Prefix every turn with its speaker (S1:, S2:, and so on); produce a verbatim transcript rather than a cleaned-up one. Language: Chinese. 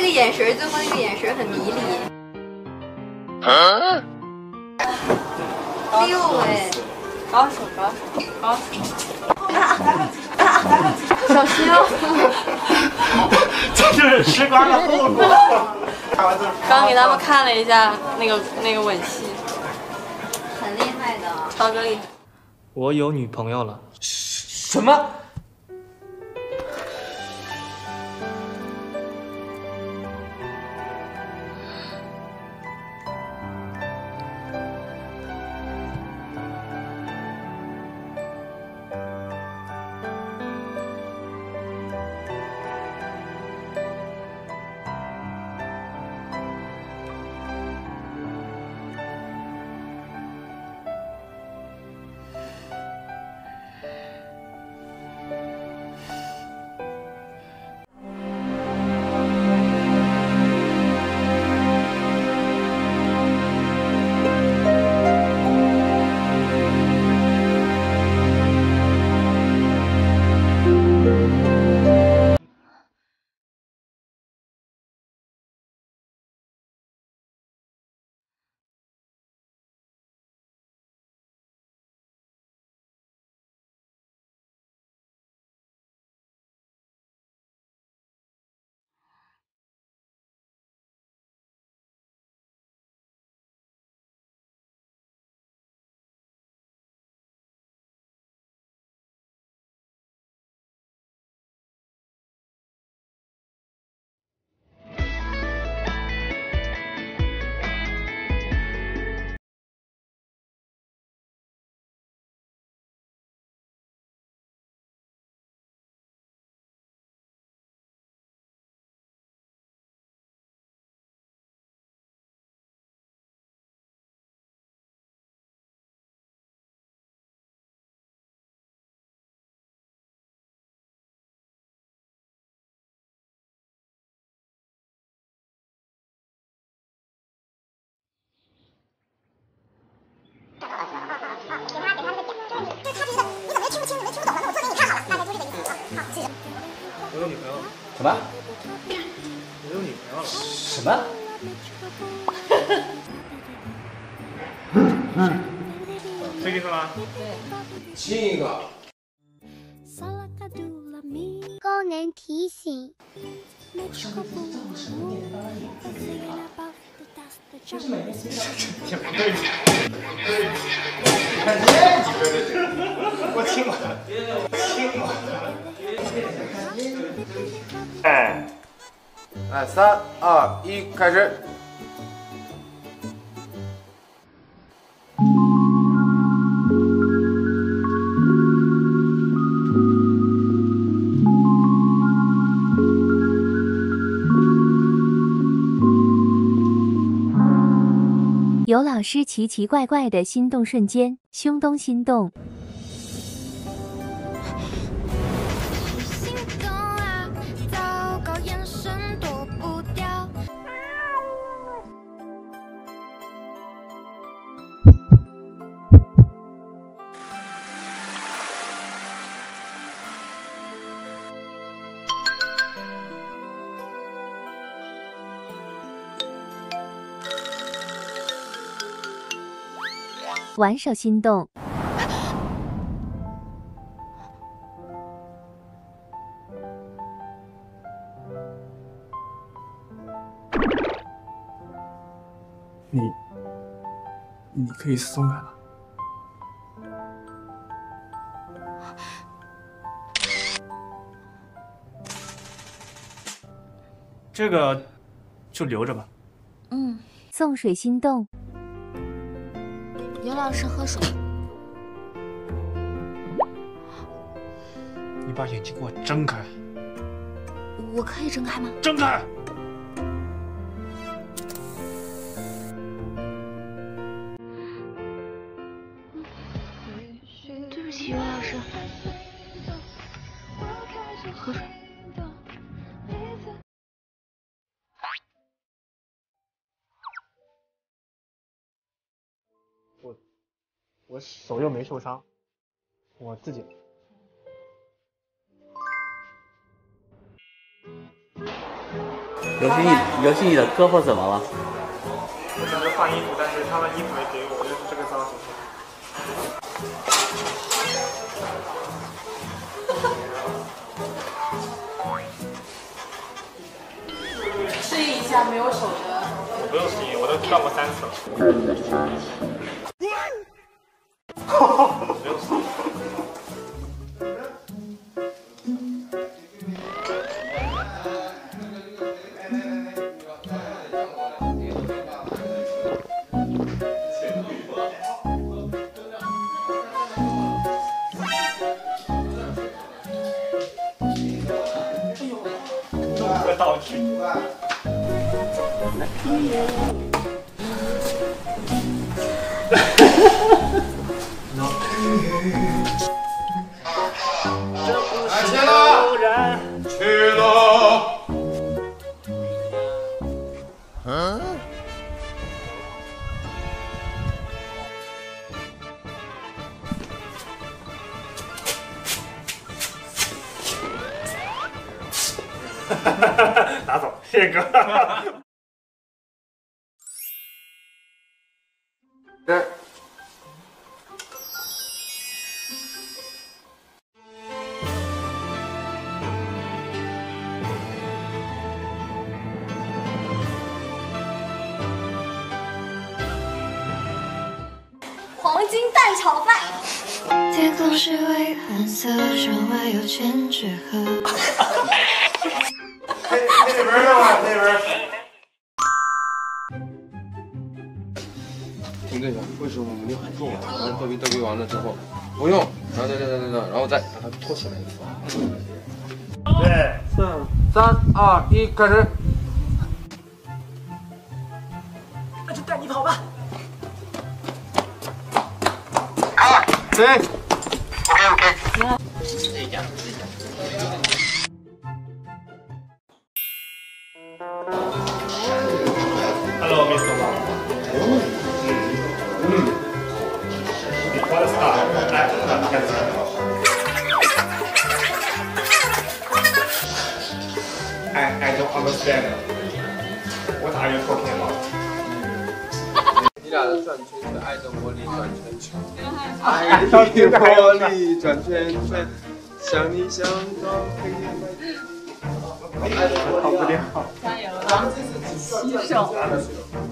S1: 个眼神，最后那个眼神很迷离。
S2: 啊、
S1: 六哎，
S3: 高手高手高手！
S1: 小心哦！
S2: 这就是吃瓜的后果。
S3: 刚给他们看了一下那个那个吻戏，
S1: 很厉害的，
S3: 超哥厉害。
S4: 我有女朋友了。
S2: 什么？
S4: 我有女朋友了。
S2: 什么？
S4: 我有女朋友了。
S2: 什么？
S4: 推进是吗？
S2: 对。亲一个。
S5: 功能提醒。
S2: 上个字叫我什么念发音啊？不是每个字
S4: 也不对。
S2: 看这几个的这个，
S4: 我听过，听过。
S2: 哎，来，三二一，开始。
S6: 有老师奇奇怪怪的心动瞬间，胸咚心动。玩手心动。
S7: 你，你可以松开了。
S4: 这个就留着吧。
S6: 嗯，送水心动。
S5: 刘老师喝水。
S4: 你把眼睛给我睁开。
S5: 我可以睁开吗？
S4: 睁开！
S5: 对不起，刘老师。喝水。
S4: 我我手又没受伤，我自己。
S8: 游戏你游戏你的胳膊怎么了？
S4: 我想着换衣服，但是他们衣服没给我，就是这个造型。
S3: 适应一下没有手的。
S4: 我不用适应，我都断过三次了。不用适应。道具。
S9: 来切了，去了。嗯。
S4: 拿走，谢谢哥。
S9: 这。
S1: 黄金蛋炒饭。
S5: 天空是蔚蓝色，窗外有千纸鹤。
S9: 那那边呢？那边。听这个，为什么我们的很重啊？然后逗比逗比完了之后，不用，然后再再再再，然后再把它托起来一次。
S4: 对，
S9: 三二一，开始。
S4: 那就带你跑吧。
S9: 对。OK OK。
S8: 自己讲，自己讲。
S4: Hello, Mister Wang. 嗯嗯。What is that? 来，看看起来。I I don't understand. What are you talking about?
S9: 你俩的转圈圈，爱的魔力转圈圈，爱的魔力转圈圈，像你像到黑夜白天。
S4: 好不了。
S3: 加油了，洗手。